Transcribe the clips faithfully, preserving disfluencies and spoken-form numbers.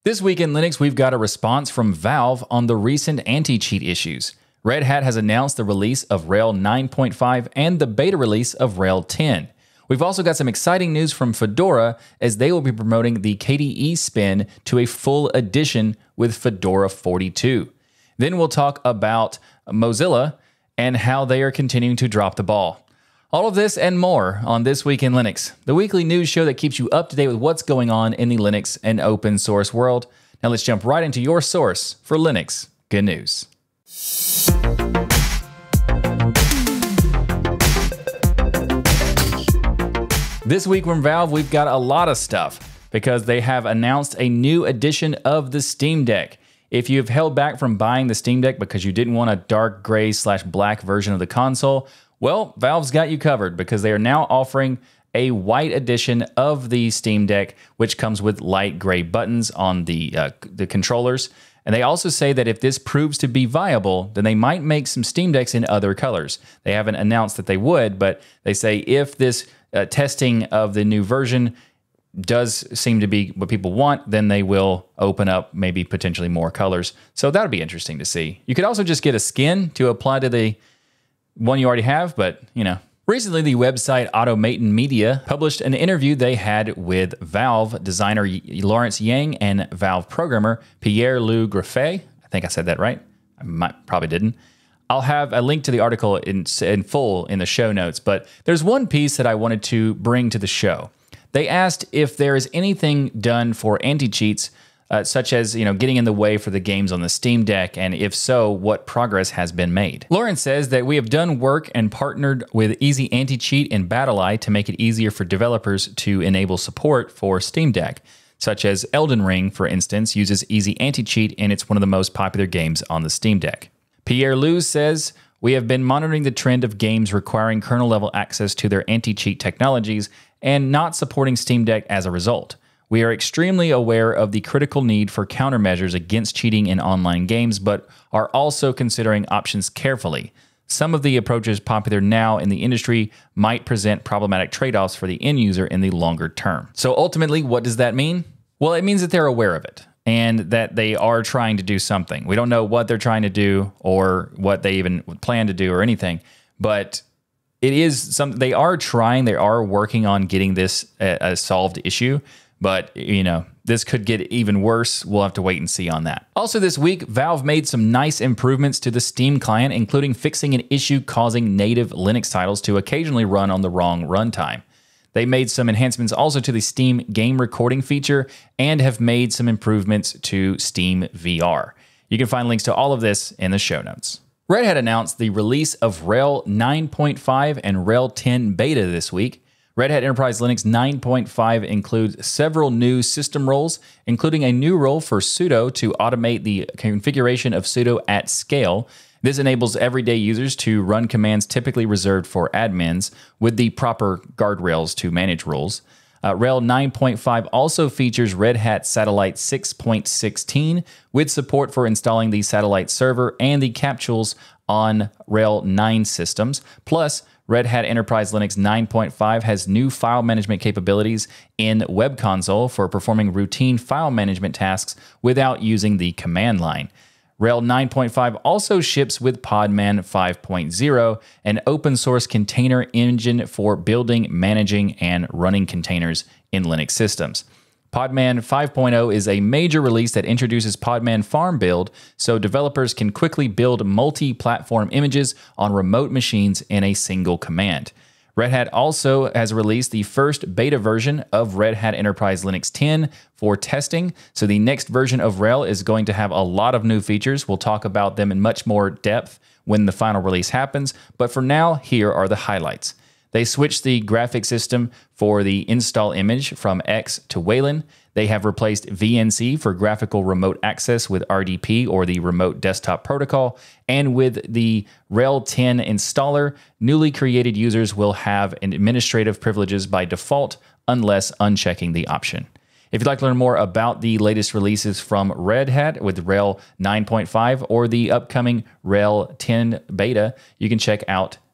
This week in Linux, we've got a response from Valve on the recent anti-cheat issues. Red Hat has announced the release of RHEL nine point five and the beta release of RHEL ten. We've also got some exciting news from Fedora as they will be promoting the K D E spin to a full edition with Fedora forty-two. Then we'll talk about Mozilla and how they are continuing to drop the ball. All of this and more on This Week in Linux, the weekly news show that keeps you up to date with what's going on in the Linux and open source world. Now let's jump right into your source for Linux good news. This week from Valve, we've got a lot of stuff because they have announced a new edition of the Steam Deck. If you've held back from buying the Steam Deck because you didn't want a dark gray slash black version of the console, well, Valve's got you covered because they are now offering a white edition of the Steam Deck, which comes with light gray buttons on the, uh, the controllers. And they also say that if this proves to be viable, then they might make some Steam Decks in other colors. They haven't announced that they would, but they say if this uh, testing of the new version does seem to be what people want, then they will open up maybe potentially more colors. So that would be interesting to see. You could also just get a skin to apply to the one you already have, but you know. Recently, the website Automaton Media published an interview they had with Valve designer Lawrence Yang and Valve programmer Pierre-Louis Graffet. I think I said that right. I might, probably didn't. I'll have a link to the article in, in full in the show notes, but there's one piece that I wanted to bring to the show. They asked if there is anything done for anti-cheats, uh, such as you know getting in the way for the games on the Steam Deck, and if so, what progress has been made. Lawrence says that we have done work and partnered with Easy Anti-Cheat and BattleEye to make it easier for developers to enable support for Steam Deck, such as Elden Ring, for instance, uses Easy Anti-Cheat, and it's one of the most popular games on the Steam Deck. Pierre-Louis says, we have been monitoring the trend of games requiring kernel-level access to their anti-cheat technologies and not supporting Steam Deck as a result. We are extremely aware of the critical need for countermeasures against cheating in online games, but are also considering options carefully. Some of the approaches popular now in the industry might present problematic trade-offs for the end user in the longer term. So ultimately, what does that mean? Well, it means that they're aware of it and that they are trying to do something. We don't know what they're trying to do or what they even plan to do or anything, but it is something they are trying. They are working on getting this a, a solved issue. But, you know, this could get even worse. We'll have to wait and see on that. Also this week, Valve made some nice improvements to the Steam client, including fixing an issue causing native Linux titles to occasionally run on the wrong runtime. They made some enhancements also to the Steam game recording feature and have made some improvements to Steam V R. You can find links to all of this in the show notes. Red Hat announced the release of RHEL nine point five and RHEL ten beta this week. Red Hat Enterprise Linux nine point five includes several new system roles, including a new role for sudo to automate the configuration of sudo at scale. This enables everyday users to run commands typically reserved for admins with the proper guardrails to manage rules. Uh, RHEL nine point five also features Red Hat Satellite six point sixteen with support for installing the Satellite server and the capsules on RHEL nine systems. Plus, Red Hat Enterprise Linux nine point five has new file management capabilities in Web Console for performing routine file management tasks without using the command line. RHEL nine point five also ships with Podman five point oh, an open source container engine for building, managing, and running containers in Linux systems. Podman five point oh is a major release that introduces Podman Farm Build so developers can quickly build multi-platform images on remote machines in a single command. Red Hat also has released the first beta version of Red Hat Enterprise Linux ten for testing, so the next version of RHEL is going to have a lot of new features. We'll talk about them in much more depth when the final release happens, but for now, here are the highlights. They switched the graphic system for the install image from X to Wayland. They have replaced V N C for graphical remote access with R D P, or the Remote Desktop Protocol. And with the RHEL ten installer, newly created users will have administrative privileges by default unless unchecking the option. If you'd like to learn more about the latest releases from Red Hat with RHEL nine point five or the upcoming RHEL ten beta, you can check out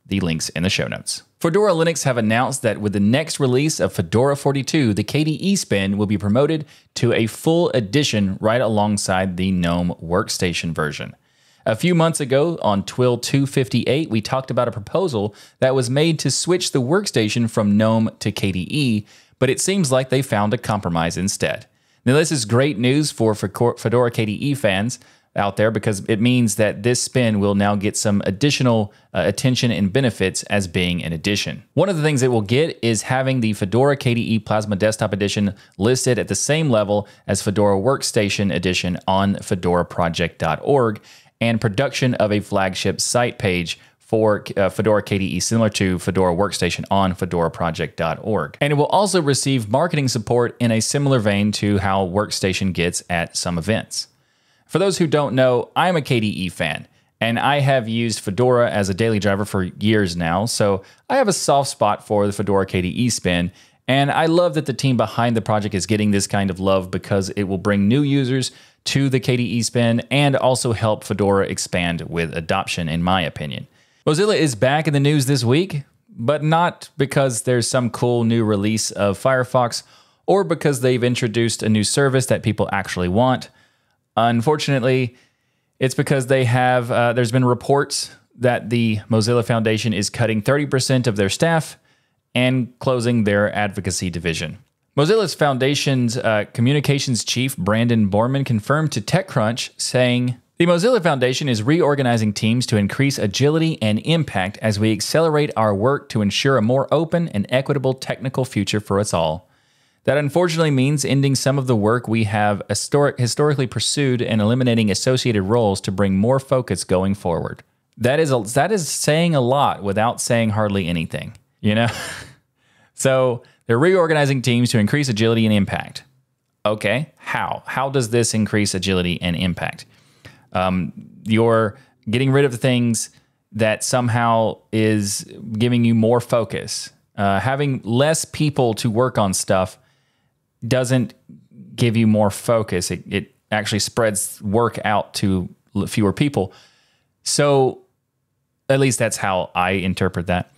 the links in the show notes. Fedora Linux have announced that with the next release of Fedora forty-two, the K D E spin will be promoted to a full edition right alongside the GNOME Workstation version. A few months ago on Twill two fifty-eight, we talked about a proposal that was made to switch the Workstation from GNOME to K D E, but it seems like they found a compromise instead. Now, this is great news for Fedora K D E fans out there because it means that this spin will now get some additional uh, attention and benefits as being an addition. One of the things it will get is having the Fedora K D E Plasma Desktop Edition listed at the same level as Fedora Workstation Edition on fedora project dot org and production of a flagship site page for uh, Fedora K D E similar to Fedora Workstation on fedora project dot org. And it will also receive marketing support in a similar vein to how Workstation gets at some events. For those who don't know, I'm a K D E fan, and I have used Fedora as a daily driver for years now, so I have a soft spot for the Fedora K D E spin, and I love that the team behind the project is getting this kind of love because it will bring new users to the K D E spin and also help Fedora expand with adoption, in my opinion. Mozilla is back in the news this week, but not because there's some cool new release of Firefox or because they've introduced a new service that people actually want. Unfortunately, it's because they have, uh, there's been reports that the Mozilla Foundation is cutting thirty percent of their staff and closing their Advocacy Division. Mozilla's Foundation's uh, communications chief, Brandon Borman, confirmed to TechCrunch, saying, "The Mozilla Foundation is reorganizing teams to increase agility and impact as we accelerate our work to ensure a more open and equitable technical future for us all. That unfortunately means ending some of the work we have historic, historically pursued and eliminating associated roles to bring more focus going forward." That is a, that is saying a lot without saying hardly anything, you know? So they're reorganizing teams to increase agility and impact. Okay, how? How does this increase agility and impact? Um, you're getting rid of the things that somehow is giving you more focus. Uh, having less people to work on stuff doesn't give you more focus. It, it actually spreads work out to fewer people. So at least that's how I interpret that.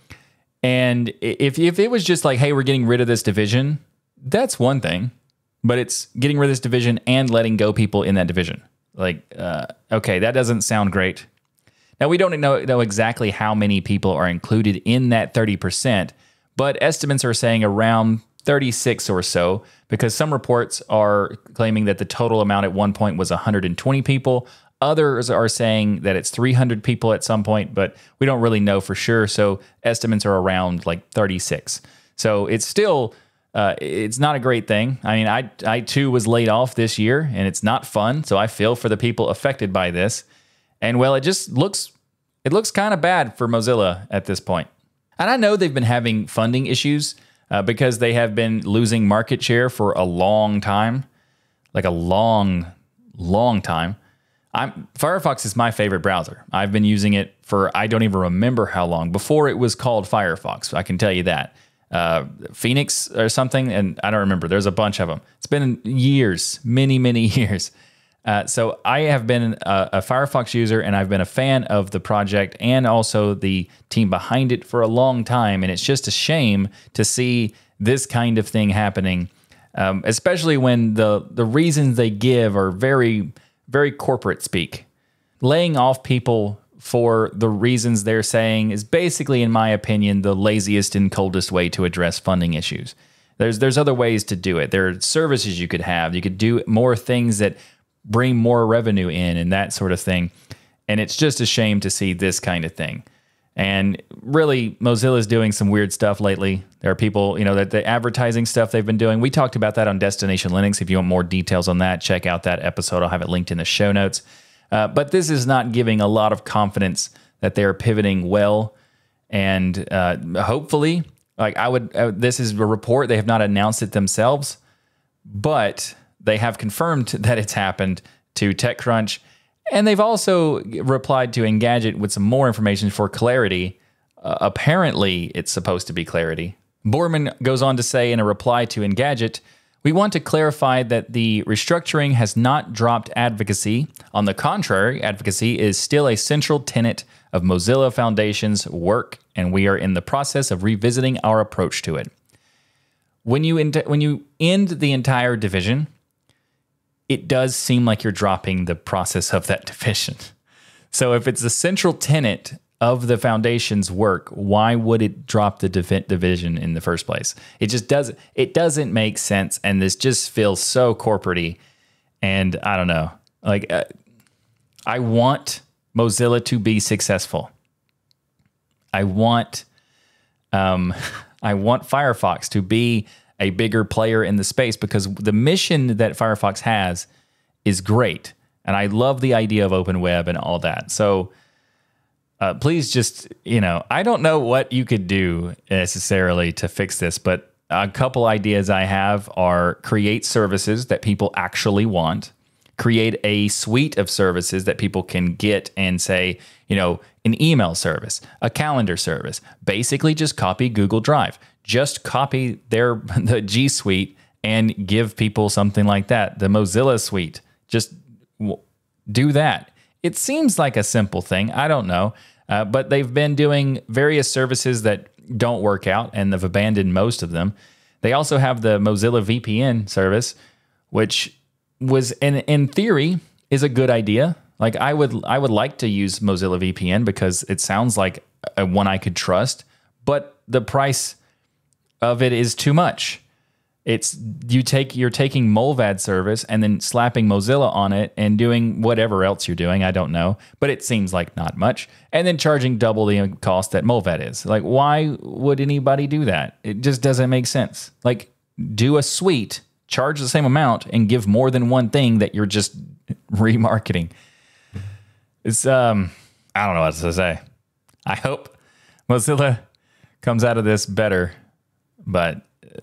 And if, if it was just like, hey, we're getting rid of this division, that's one thing. But it's getting rid of this division and letting go people in that division. Like, uh, okay, that doesn't sound great. Now, we don't know, know exactly how many people are included in that thirty percent, but estimates are saying around thirty-six or so, because some reports are claiming that the total amount at one point was one hundred twenty people. Others are saying that it's three hundred people at some point, but we don't really know for sure. So estimates are around like thirty-six. So it's still, uh, it's not a great thing. I mean, I, I too was laid off this year and it's not fun. So I feel for the people affected by this. And well, it just looks, it looks kind of bad for Mozilla at this point. And I know they've been having funding issues uh, because they have been losing market share for a long time, like a long, long time. I'm, Firefox is my favorite browser. I've been using it for, I don't even remember how long, before it was called Firefox. I can tell you that. Uh, Phoenix or something, and I don't remember. There's a bunch of them. It's been years, many, many years. Uh, so I have been a, a Firefox user, and I've been a fan of the project and also the team behind it for a long time. And it's just a shame to see this kind of thing happening, um, especially when the the reasons they give are very, very corporate speak. Laying off people for the reasons they're saying is basically, in my opinion, the laziest and coldest way to address funding issues. There's there's other ways to do it. There are services you could have. You could do more things that bring more revenue in and that sort of thing. And it's just a shame to see this kind of thing. And really, Mozilla's doing some weird stuff lately. There are people, you know, that the advertising stuff they've been doing. We talked about that on Destination Linux. If you want more details on that, check out that episode. I'll have it linked in the show notes. Uh, but this is not giving a lot of confidence that they're pivoting well. And uh, hopefully, like I would, uh, this is a report. They have not announced it themselves, but they have confirmed that it's happened to TechCrunch. And they've also replied to Engadget with some more information for clarity. Uh, apparently, it's supposed to be clarity. Borman goes on to say in a reply to Engadget, "We want to clarify that the restructuring has not dropped advocacy. On the contrary, advocacy is still a central tenet of Mozilla Foundation's work and we are in the process of revisiting our approach to it. When you when you end the entire division, it does seem like you're dropping the process of that division. So if it's a central tenet of the foundation's work, why would it drop the division in the first place? It just doesn't. It doesn't make sense, and this just feels so corporate-y. And I don't know. Like, uh, I want Mozilla to be successful. I want, um, I want Firefox to be a bigger player in the space, because the mission that Firefox has is great, and I love the idea of open web and all that. So. Uh, please just, you know, I don't know what you could do necessarily to fix this, but a couple ideas I have are create services that people actually want, create a suite of services that people can get and say, you know, an email service, a calendar service, basically just copy Google Drive, just copy their the G Suite and give people something like that, the Mozilla suite, just do that. It seems like a simple thing. I don't know. Uh, but they've been doing various services that don't work out, and they've abandoned most of them. They also have the Mozilla V P N service, which was, in, in theory, is a good idea. Like, I would I would like to use Mozilla V P N because it sounds like a, one I could trust, but the price of it is too much. It's you take you're taking Molvad service and then slapping Mozilla on it and doing whatever else you're doing. I don't know, but it seems like not much. And then charging double the cost that Molvad is. Like, why would anybody do that? It just doesn't make sense. Like, do a suite, charge the same amount, and give more than one thing that you're just remarketing. It's um, I don't know what to say. I hope Mozilla comes out of this better, but.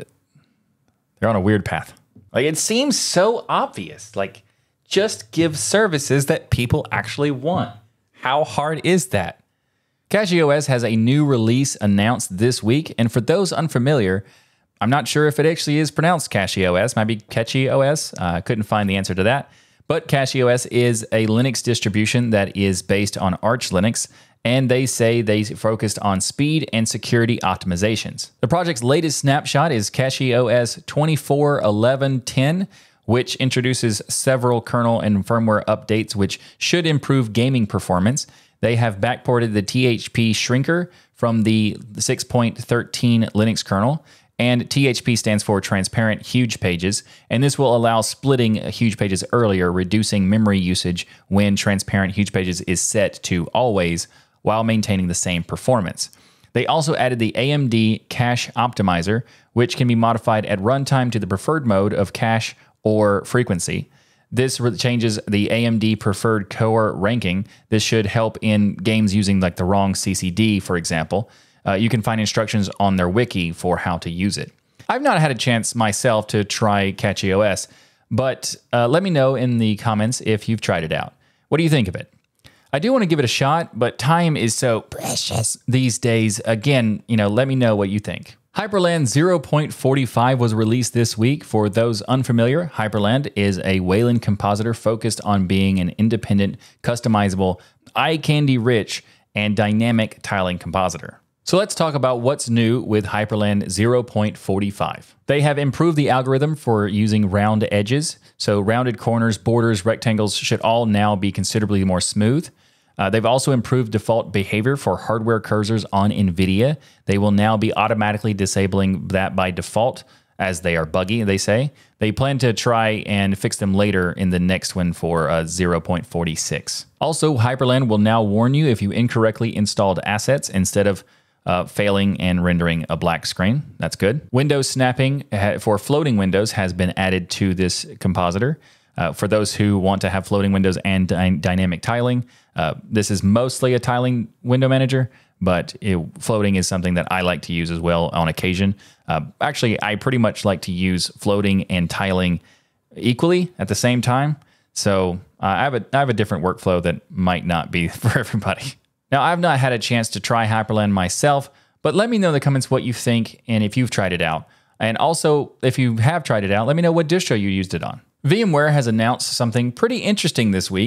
They're on a weird path. Like, it seems so obvious. Like, just give services that people actually want. How hard is that? CachyOS has a new release announced this week, and for those unfamiliar, I'm not sure if it actually is pronounced CachyOS, maybe CachyOS. I uh, couldn't find the answer to that. But CachyOS is a Linux distribution that is based on Arch Linux, and they say they focused on speed and security optimizations. The project's latest snapshot is CachyOS twenty-four eleven ten, which introduces several kernel and firmware updates which should improve gaming performance. They have backported the T H P shrinker from the six point thirteen Linux kernel, and T H P stands for Transparent Huge Pages, and this will allow splitting huge pages earlier, reducing memory usage when Transparent Huge Pages is set to always, while maintaining the same performance. They also added the A M D Cache Optimizer, which can be modified at runtime to the preferred mode of cache or frequency. This changes the A M D preferred core ranking. This should help in games using like the wrong C C D, for example. Uh, you can find instructions on their wiki for how to use it. I've not had a chance myself to try CachyOS, but uh, let me know in the comments if you've tried it out. What do you think of it? I do want to give it a shot, but time is so precious these days. Again, you know, let me know what you think. Hyprland zero point forty-five was released this week. For those unfamiliar, Hyprland is a Wayland compositor focused on being an independent, customizable, eye candy rich, and dynamic tiling compositor. So let's talk about what's new with Hyprland zero point forty-five. They have improved the algorithm for using round edges. So rounded corners, borders, rectangles should all now be considerably more smooth. Uh, they've also improved default behavior for hardware cursors on NVIDIA. They will now be automatically disabling that by default, as they are buggy, they say. They plan to try and fix them later in the next one for uh, zero point forty-six. Also, Hyprland will now warn you if you incorrectly installed assets instead of uh, failing and rendering a black screen. That's good. Windows snapping for floating windows has been added to this compositor. Uh, for those who want to have floating windows and dy dynamic tiling, uh, this is mostly a tiling window manager, but it, floating is something that I like to use as well on occasion. Uh, actually, I pretty much like to use floating and tiling equally at the same time. So uh, I have a I have a different workflow that might not be for everybody. Now, I've not had a chance to try Hyprland myself, but let me know in the comments what you think and if you've tried it out. And also, if you have tried it out, let me know what distro you used it on. VMware has announced something pretty interesting this week,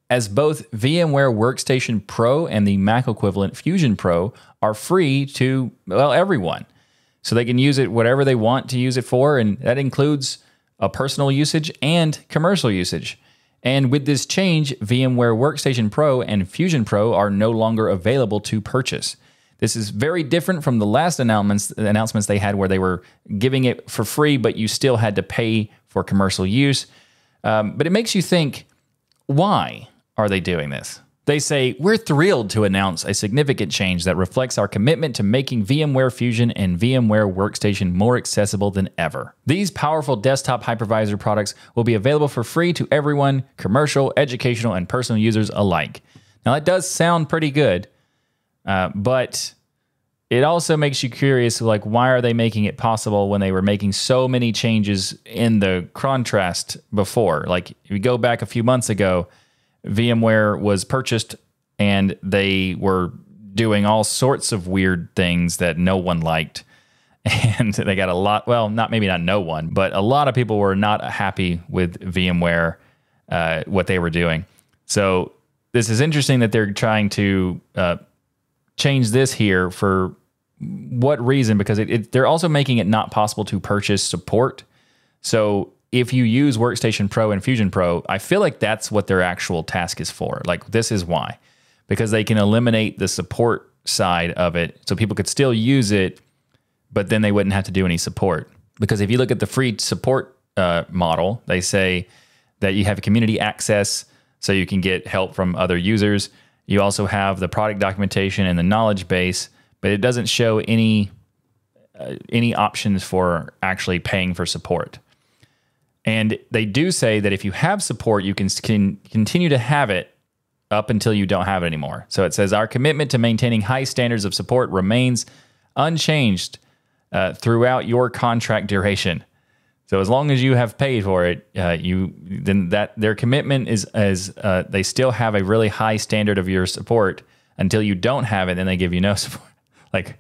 as both VMware Workstation Pro and the Mac equivalent Fusion Pro are free to, well, everyone. So they can use it whatever they want to use it for, and that includes a personal usage and commercial usage. And with this change, VMware Workstation Pro and Fusion Pro are no longer available to purchase. This is very different from the last announcements, announcements they had where they were giving it for free, but you still had to pay for commercial use. Um, but it makes you think, why are they doing this? They say, we're thrilled to announce a significant change that reflects our commitment to making VMware Fusion and VMware Workstation more accessible than ever. These powerful desktop hypervisor products will be available for free to everyone, commercial, educational, and personal users alike. Now, that does sound pretty good, uh, but it also makes you curious, like, why are they making it possible when they were making so many changes in the contrast before? Like, if you go back a few months ago, VMware was purchased and they were doing all sorts of weird things that no one liked. And they got a lot, well, not maybe not no one, but a lot of people were not happy with VMware, uh, what they were doing. So this is interesting that they're trying to uh, change this here. For what reason? Because it, it, they're also making it not possible to purchase support. So if you use Workstation Pro and Fusion Pro, I feel like that's what their actual task is for. Like, this is why. Because they can eliminate the support side of it, so people could still use it, but then they wouldn't have to do any support. Because if you look at the free support uh, model, they say that you have community access, so you can get help from other users. You also have the product documentation and the knowledge base, but it doesn't show any, uh, any options for actually paying for support. And they do say that if you have support, you can, can continue to have it up until you don't have it anymore. So it says, our commitment to maintaining high standards of support remains unchanged uh, throughout your contract duration. So as long as you have paid for it, uh, you then that their commitment is, is uh, they still have a really high standard of your support until you don't have it, then they give you no support. Like,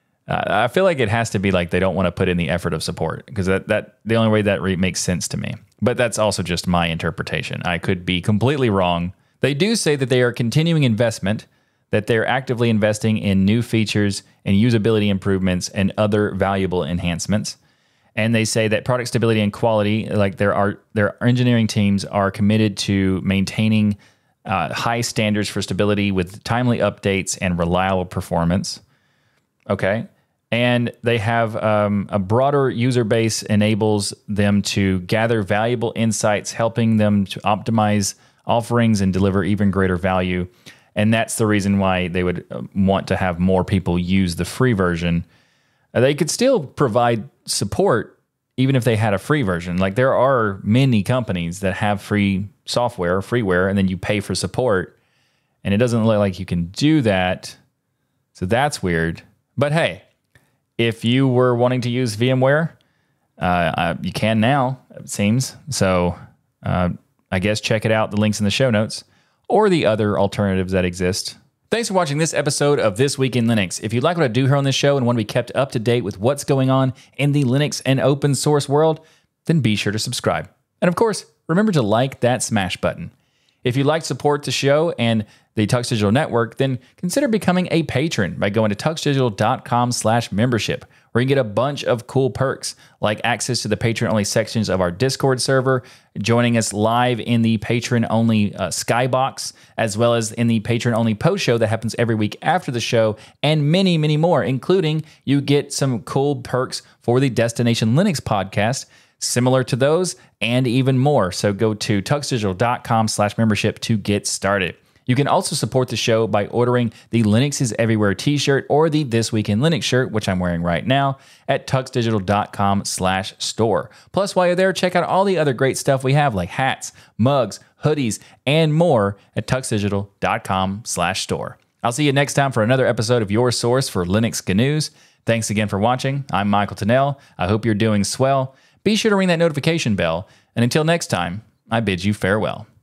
Uh, I feel like it has to be like they don't want to put in the effort of support, because that, that the only way that re- makes sense to me. But that's also just my interpretation. I could be completely wrong. They do say that they are continuing investment, that they're actively investing in new features and usability improvements and other valuable enhancements. And they say that product stability and quality, like there are their engineering teams are committed to maintaining uh, high standards for stability with timely updates and reliable performance. Okay. And they have um, a broader user base enables them to gather valuable insights, helping them to optimize offerings and deliver even greater value. And that's the reason why they would want to have more people use the free version. Uh, they could still provide support even if they had a free version. Like, there are many companies that have free software, freeware, and then you pay for support. And it doesn't look like you can do that. So that's weird. But hey, if you were wanting to use VMware, uh, uh, you can now, it seems. So uh, I guess check it out, the links in the show notes, or the other alternatives that exist. Thanks for watching this episode of This Week in Linux. If you like what I do here on this show and want to be kept up to date with what's going on in the Linux and open source world, then be sure to subscribe. And of course, remember to like that smash button. If you'd like to support the show and the Tux Digital Network, then consider becoming a patron by going to tuxdigital.com slash membership, where you can get a bunch of cool perks, like access to the patron-only sections of our Discord server, joining us live in the patron-only uh, Skybox, as well as in the patron-only post show that happens every week after the show, and many, many more, including you get some cool perks for the Destination Linux podcast, similar to those, and even more. So go to tuxdigital.com slash membership to get started. You can also support the show by ordering the Linux is Everywhere t-shirt or the This Week in Linux shirt, which I'm wearing right now, at tuxdigital.com slash store. Plus, while you're there, check out all the other great stuff we have, like hats, mugs, hoodies, and more at tuxdigital.com slash store. I'll see you next time for another episode of your source for Linux G N News. Thanks again for watching. I'm Michael Tunnell. I hope you're doing swell. Be sure to ring that notification bell. And until next time, I bid you farewell.